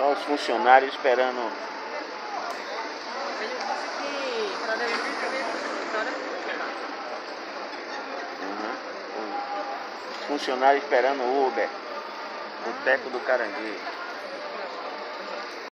Só os funcionários esperando. Ele disse que para dirigir também Os funcionários esperando o Uber. Boteco do Caranguejo.